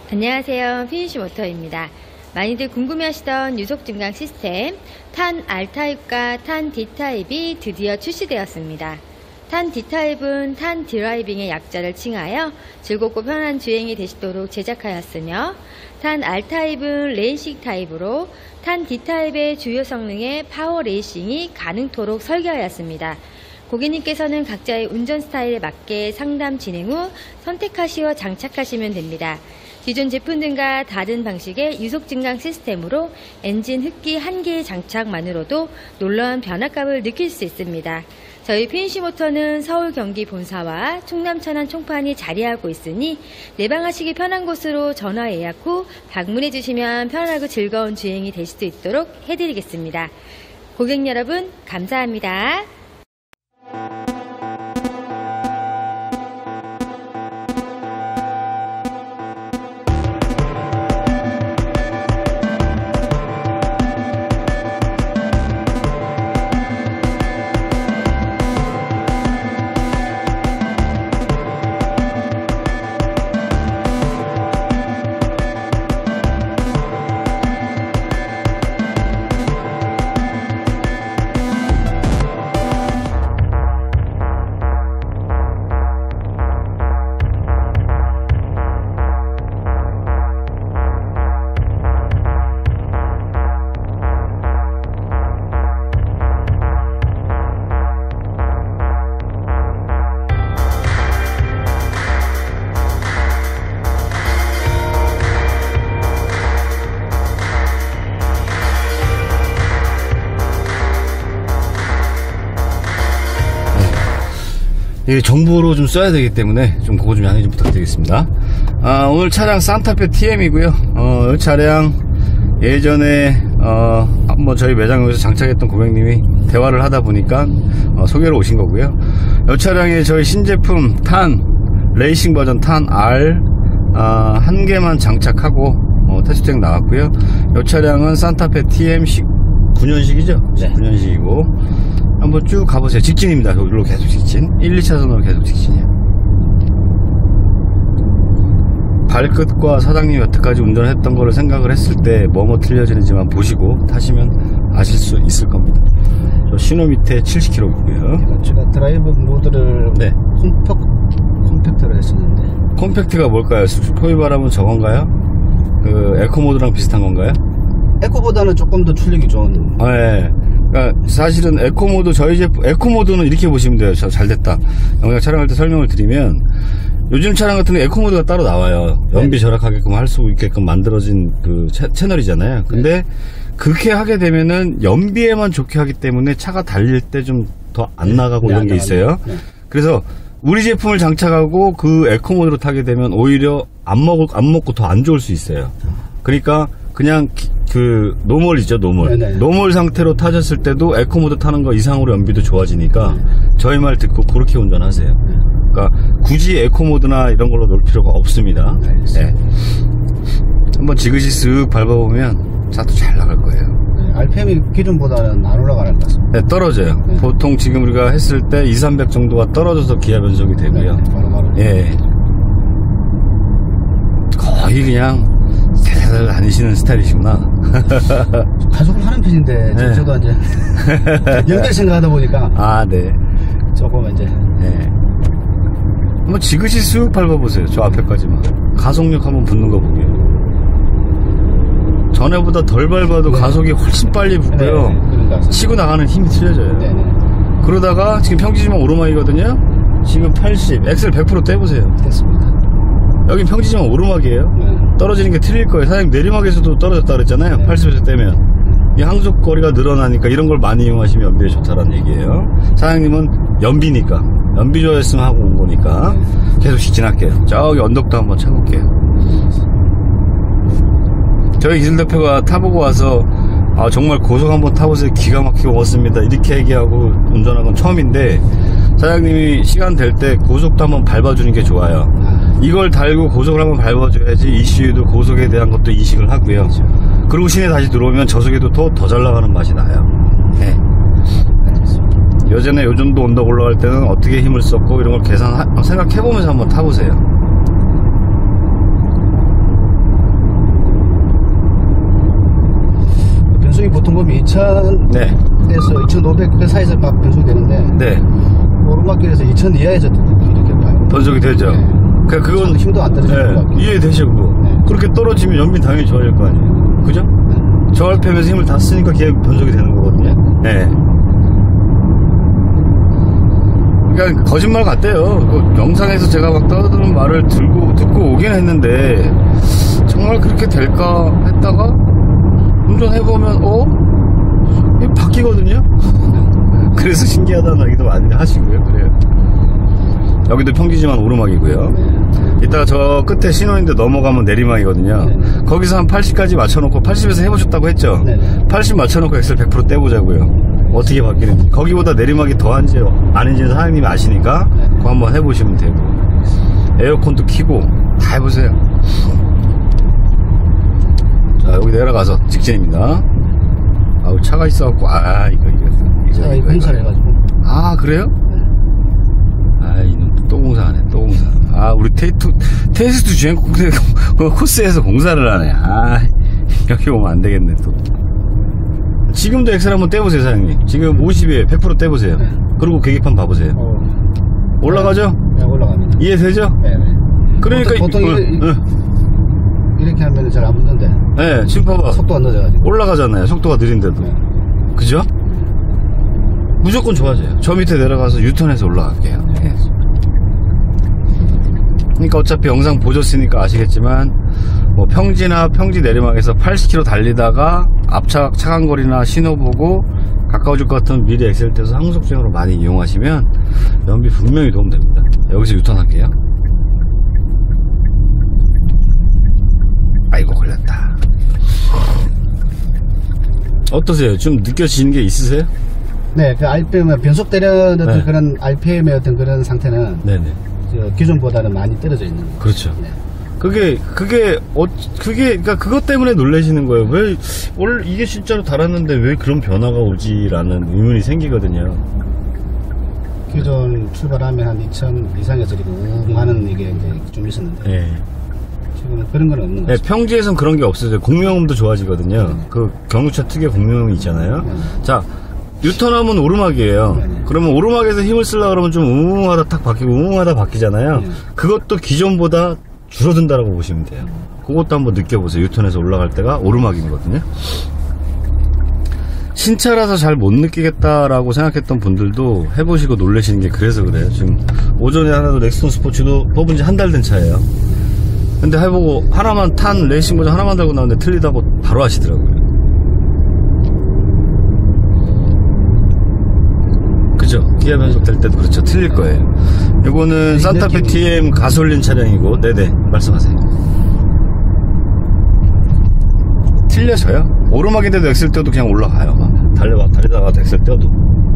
안녕하세요, 피니쉬모터입니다. 많이들 궁금해하시던 유속 증강 시스템 탄 R타입과 탄 D타입이 드디어 출시되었습니다. 탄 D타입은 탄 드라이빙의 약자를 칭하여 즐겁고 편한 주행이 되시도록 제작하였으며, 탄 R타입은 레이싱 타입으로 탄 D타입의 주요 성능의 파워 레이싱이 가능토록 설계하였습니다. 고객님께서는 각자의 운전 스타일에 맞게 상담 진행 후 선택하시어 장착하시면 됩니다. 기존 제품들과 다른 방식의 유속 증강 시스템으로 엔진 흡기 1개의 장착만으로도 놀라운 변화감을 느낄 수 있습니다. 저희 피니쉬모터는 서울 경기 본사와 충남 천안 총판이 자리하고 있으니 내방하시기 편한 곳으로 전화 예약 후 방문해 주시면 편하고 즐거운 주행이 될 수 있도록 해드리겠습니다. 고객 여러분, 감사합니다. 정보로 좀 써야 되기 때문에 좀 그거 좀 양해 좀 부탁드리겠습니다. 오늘 차량 산타페 TM이고요. 이 차량 예전에 한번 저희 매장에서 장착했던 고객님이 대화를 하다 보니까 소개로 오신 거고요. 이 차량에 저희 신제품 탄 레이싱 버전 탄 R 한 개만 장착하고 테스트행 나왔고요. 이 차량은 산타페 TM 9년식이죠? 네. 9년식이고 한번 쭉 가보세요. 직진입니다. 여기로 계속 직진. 1, 2차선으로 계속 직진이에요. 발끝과 사장님이 여태까지 운전했던 거를 생각을 했을 때 뭐뭐 틀려지는지만 보시고 타시면 아실 수 있을 겁니다. 저 신호 밑에 70km고요. 제가 드라이브 모드를 네. 콤팩트로 했었는데. 콤팩트가 뭘까요? 소위 말하면 저건가요? 그 에코 모드랑 비슷한 건가요? 에코보다는 조금 더 출력이 좋은. 네. 그러니까 사실은 에코모드, 저희 제품 에코모드는 이렇게 보시면 돼요. 잘 됐다. 영상 촬영할 때 설명을 드리면, 요즘 차량 같은 경우 에코모드가 따로 나와요. 연비 절약하게끔 할 수 있게끔 만들어진 그 채널이잖아요. 근데 그렇게 하게 되면은 연비에만 좋게 하기 때문에 차가 달릴 때 좀 더 안 나가고 이런 게 있어요. 그래서 우리 제품을 장착하고 그 에코모드로 타게 되면 오히려 안 먹고 더 안 좋을 수 있어요. 그러니까 그냥 그 노멀이죠, 노멀. 네네. 노멀 상태로 타셨을 때도 에코모드 타는 거 이상으로 연비도 좋아지니까 저희 말 듣고 그렇게 운전하세요. 그러니까 굳이 에코모드나 이런 걸로 놓을 필요가 없습니다. 네. 한번 지그시 쓱 밟아보면 차도 잘 나갈 거예요. 네, RPM이 기존보다는 안 올라가는 것 같습니다. 네, 떨어져요. 네. 보통 지금 우리가 했을 때 2, 300 정도가 떨어져서 기아 변속이 되고요. 네, 바로. 예. 거의 그냥 잘 다니시는 스타일이시구나. 가속을 하는 편인데, 네. 저도 이제 연결 생각하다 보니까. 네. 조금 이제. 네. 한번 지그시 쑥 밟아보세요. 저 앞에까지만. 가속력 한번 붙는 거 보게. 전에보다 덜 밟아도 네. 가속이 훨씬 빨리 붙고요. 네, 그런가. 치고 나가는 힘이 틀려져요. 네네. 그러다가 지금 평지지만 오르막이거든요. 지금 80, 엑셀 100% 떼보세요. 됐습니다. 여긴 평지지만 오르막이에요. 네. 떨어지는 게 틀릴 거예요. 사장님 내리막에서도 떨어졌다 그랬잖아요. 네. 80에서 떼면. 이 항속거리가 늘어나니까 이런 걸 많이 이용하시면 연비에 좋다라는 얘기예요. 사장님은 연비니까. 연비 좋아했으면 하고 온 거니까. 계속 직진할게요. 저기 언덕도 한번 차볼게요. 저희 기술대표가 타보고 와서 정말 고속 한번 타보세요. 기가 막히게 먹었습니다. 이렇게 얘기하고 운전한 건 처음인데, 사장님이 시간 될 때 고속도 한번 밟아주는 게 좋아요. 이걸 달고 고속을 한번 밟아줘야지 ECU도 고속에 대한 것도 인식을 하고요. 그리고 시내 다시 들어오면 저속에도 더 잘 나가는 맛이 나요. 네. 예전에 요 정도 언덕 올라갈 때는 어떻게 힘을 썼고 이런 걸 생각해보면서 한번 타보세요. 보면 2000에서 네. 2500 그 사이에서 막 변속되는데 네. 오르막길에서 2000 이하에서 이렇게 봐요. 변속이 되죠. 네. 그러니까 그건 힘도 안 떨어지는 것 같고. 이해되죠, 그거. 네. 그렇게 떨어지면 연비 당연히 좋아질 거 아니에요. 그죠? 저 RPM에서 힘을 다 쓰니까 걔 변속이 되는 거거든요. 네. 그러니까 거짓말 같대요. 그 영상에서 제가 막 떠드는 말을 듣고 오긴 했는데 정말 그렇게 될까 했다가 운전해보면 이게 바뀌거든요. 그래서 신기하다는 얘기도 많이 하시고요. 그래요. 여기도 평지지만 오르막이고요. 이따가 저 끝에 신호인데 넘어가면 내리막이거든요. 네. 거기서 한 80까지 맞춰놓고 80에서 해보셨다고 했죠. 네. 80 맞춰놓고 엑셀 100% 떼보자고요. 어떻게 바뀌는지. 거기보다 내리막이 더한지 아닌지는 사장님이 아시니까 그거 한번 해보시면 되고. 에어컨도 켜고 다 해보세요. 자, 여기 내려가서 직진입니다. 아우, 차가 있어갖고 제가 공사를 해가지고. 아, 그래요? 이놈 또 공사하네, 또 공사. 우리 테스트 주행 코스에서 공사를 하네. 여기 오면 안 되겠네, 또. 지금도 엑셀 한번 떼보세요, 사장님. 지금 50에 100% 떼보세요. 네. 그리고 계기판 봐보세요. 올라가죠? 네, 올라갑니다. 이해되죠? 네. 그러니까, 보통 이렇게 하면 잘 안 붙는데. 네, 지금 봐봐. 속도가 늦어가지고. 올라가잖아요, 속도가 느린데도. 네. 그죠? 무조건 좋아져요. 저 밑에 내려가서 유턴해서 올라갈게요. 네. 그러니까 어차피 영상 보셨으니까 아시겠지만 뭐 평지나 평지 내리막에서 80km 달리다가 앞차 차간거리나 신호 보고 가까워질 것 같으면 미리 엑셀 떼서 항속주행으로 많이 이용하시면 연비 분명히 도움됩니다. 여기서 유턴할게요. 아이고, 걸렸다. 어떠세요? 좀 느껴지는 게 있으세요? 네, 그 RPM, 변속되려는 네. 그런 RPM의 어떤 그런 상태는 네네. 기존보다는 많이 떨어져 있는 거예요. 그렇죠. 네. 그러니까 그것 때문에 놀라시는 거예요. 왜, 원래 이게 진짜로 달았는데 왜 그런 변화가 오지라는 의문이 생기거든요. 기존 출발하면 한 2000 이상에서 이렇게 우웅 하는 이게 이제 좀 있었는데. 네. 지금은 그런 건 없는 것 네, 같습니다. 평지에선 그런 게 없어져요. 공명음도 좋아지거든요. 네. 그 경유차 특유의 공명음이 있잖아요. 네. 자, 유턴하면 오르막이에요. 네. 그러면 오르막에서 힘을 쓰려고 그러면 좀 우웅하다 탁 바뀌고 우웅하다 바뀌잖아요. 네. 그것도 기존보다 줄어든다라고 보시면 돼요. 그것도 한번 느껴보세요. 유턴에서 올라갈 때가 오르막이거든요. 신차라서 잘 못 느끼겠다라고 생각했던 분들도 해보시고 놀라시는 게 그래서 그래요. 지금 오전에 하나도 넥스톤 스포츠도 뽑은 지 한 달 된 차예요. 근데 해보고 하나만 탄 레이싱 모자 하나만 달고 나오는데 틀리다고 바로 하시더라고요. 그죠? 기아 변속 될 때도 그렇죠. 틀릴 거예요. 이거는 산타페 TM 가솔린 차량이고, 네네, 말씀하세요. 틀려져요. 오르막인데도 엑셀 떼어도 그냥 올라가요. 막 달리다가 엑셀 떼어도.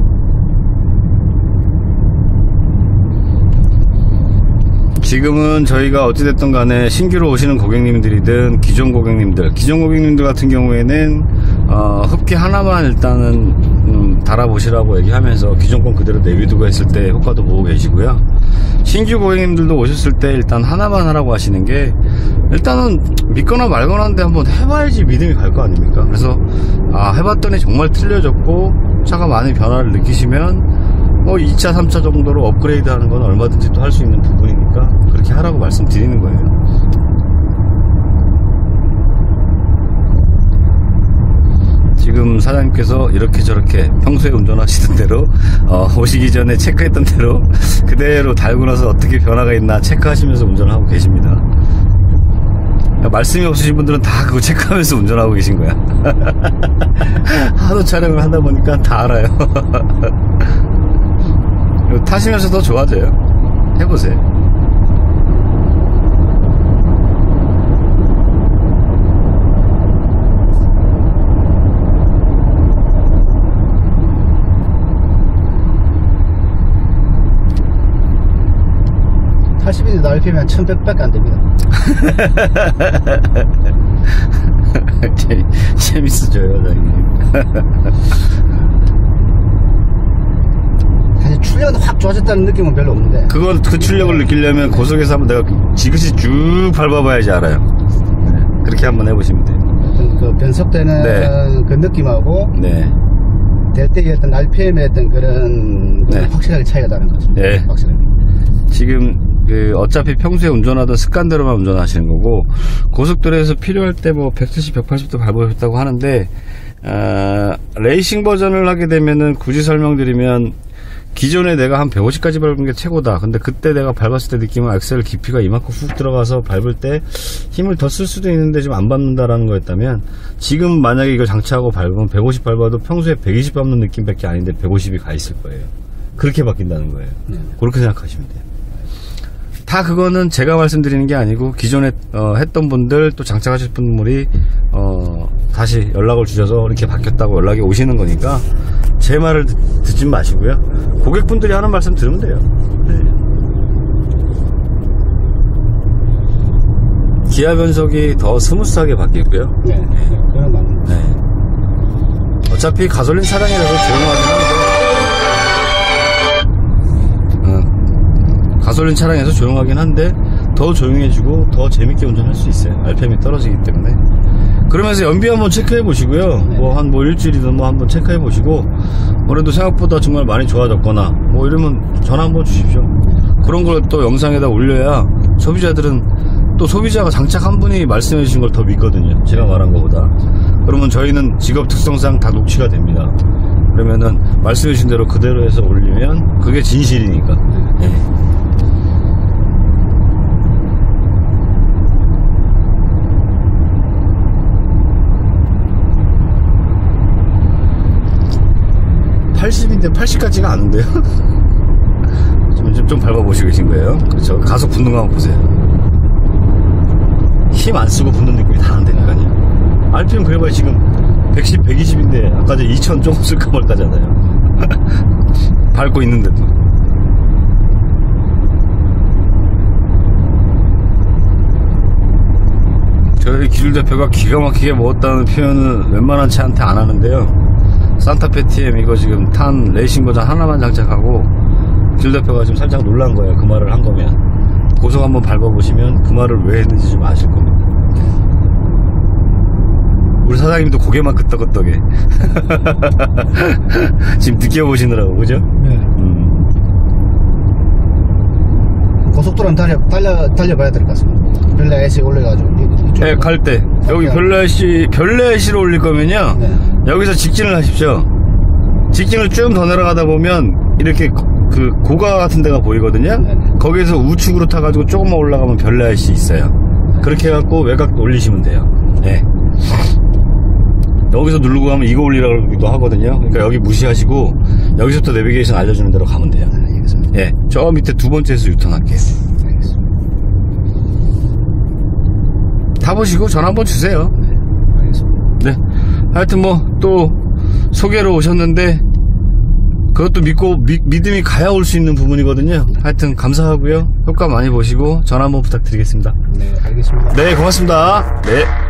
지금은 저희가 어찌됐든 간에 신규로 오시는 고객님들이든 기존 고객님들 같은 경우에는 흡기 하나만 일단은 달아보시라고 얘기하면서 기존 건 그대로 내비두고 했을 때 효과도 보고 계시고요. 신규 고객님들도 오셨을 때 일단 하나만 하라고 하시는 게 일단은 믿거나 말거나 한데 한번 해봐야지 믿음이 갈 거 아닙니까? 그래서 해봤더니 정말 틀려졌고 차가 많이 변화를 느끼시면 2차, 3차 정도로 업그레이드 하는 건 얼마든지 또 할 수 있는 부분이니까 그렇게 하라고 말씀드리는 거예요. 지금 사장님께서 이렇게 저렇게 평소에 운전하시던 대로 오시기 전에 체크했던 대로 그대로 달고 나서 어떻게 변화가 있나 체크하시면서 운전하고 계십니다. 말씀이 없으신 분들은 다 그거 체크하면서 운전하고 계신 거야. 하도 촬영을 하다 보니까 다 알아요. 타시면서 더 좋아져요. 해보세요. (80인데) RPM이 한 1100밖에 안 됩니다. 재밌어져요, 사장님. 사실 출력은 확 좋아졌다는 느낌은 별로 없는데. 그 출력을 느끼려면 고속에서 한번 내가 지그시 쭉 밟아봐야지 알아요. 그렇게 한번 해보시면 돼요. 어떤 그 변속되는 네. 그 느낌하고 네. 될 때의 어떤 RPM의 어떤 그런 네. 확실하게 차이가 나는 거죠. 네. 확실하게. 지금 어차피 평소에 운전하던 습관대로만 운전하시는 거고, 고속도로에서 필요할 때 뭐 170, 180도 밟으셨다고 하는데, 레이싱 버전을 하게 되면은 굳이 설명드리면, 기존에 내가 한 150까지 밟은 게 최고다. 근데 그때 내가 밟았을 때 느낌은 엑셀 깊이가 이만큼 훅 들어가서 밟을 때 힘을 더 쓸 수도 있는데 좀 안 밟는다라는 거였다면, 지금 만약에 이걸 장착하고 밟으면 150 밟아도 평소에 120 밟는 느낌밖에 아닌데 150이 가 있을 거예요. 그렇게 바뀐다는 거예요. 그렇게 생각하시면 돼요. 다 그거는 제가 말씀드리는 게 아니고 기존에 했던 분들, 또 장착하실 분들이 다시 연락을 주셔서 이렇게 바뀌었다고 연락이 오시는 거니까 제 말을 듣지 마시고요, 고객분들이 하는 말씀 들으면 돼요. 네. 기아 변속이 더 스무스하게 바뀌고요. 네. 그건 맞는 거죠. 네. 어차피 가솔린 차량이라서 조용하긴 한데, 가솔린 차량에서 조용하긴 한데 더 조용해지고 더 재밌게 운전할 수 있어요. RPM이 떨어지기 때문에. 그러면서 연비 한번 체크해 보시고요. 뭐 한 일주일이든 뭐 한번 체크해 보시고, 그래도 생각보다 정말 많이 좋아졌거나 뭐 이러면 전화 한번 주십시오. 그런 걸 또 영상에다 올려야 소비자들은, 또 소비자가 장착한 분이 말씀해 주신 걸 더 믿거든요, 제가 말한 것보다. 그러면 저희는 직업 특성상 다 녹취가 됩니다. 그러면은 말씀해 주신 대로 그대로 해서 올리면 그게 진실이니까. 네. (80인데) 80까지가 않은데요. 좀 밟아보시고 계신 거예요. 그렇죠. 가속 붙는 거 한번 보세요. 힘 안 쓰고 붙는 느낌이 다 안 되니까요. RPM 그래봐야 지금 110, 120인데 아까 전에 2000 조금 쓸까 말까잖아요. 밟고 있는데도. 저희 기술 대표가 기가 막히게 먹었다는 표현은 웬만한 차한테 안 하는데요, 산타페 TM 이거 지금 탄 레이싱 버전 하나만 장착하고 길 대표가 지금 살짝 놀란 거예요. 그 말을 한 거면. 고속 한번 밟아보시면 그 말을 왜 했는지 좀 아실 겁니다. 우리 사장님도 고개만 끄떡끄떡해. 지금 느껴보시느라고, 그죠? 네. 고속도로는 달려봐야 될 것 같습니다. 별내시 올려가지고. 네, 갈 때. 여기 별내시로 올릴 거면요. 네. 여기서 직진을 하십시오. 직진을 쭉 더 내려가다 보면 이렇게 그 고가 같은 데가 보이거든요. 네. 거기에서 우측으로 타가지고 조금만 올라가면 별내시 있어요. 그렇게 해갖고 외곽 올리시면 돼요. 네. 여기서 누르고 가면 이거 올리라고도 하거든요. 그러니까 여기 무시하시고 여기서부터 내비게이션 알려주는 대로 가면 돼요. 알겠습니다. 예, 저 밑에 두 번째에서 유턴할게요. 알겠습니다. 타보시고 전화 한번 주세요. 알겠습니다. 네. 하여튼 뭐 또 소개로 오셨는데 그것도 믿음이 가야 올 수 있는 부분이거든요. 하여튼 감사하고요. 효과 많이 보시고 전화 한번 부탁드리겠습니다. 네, 알겠습니다. 네, 고맙습니다. 네.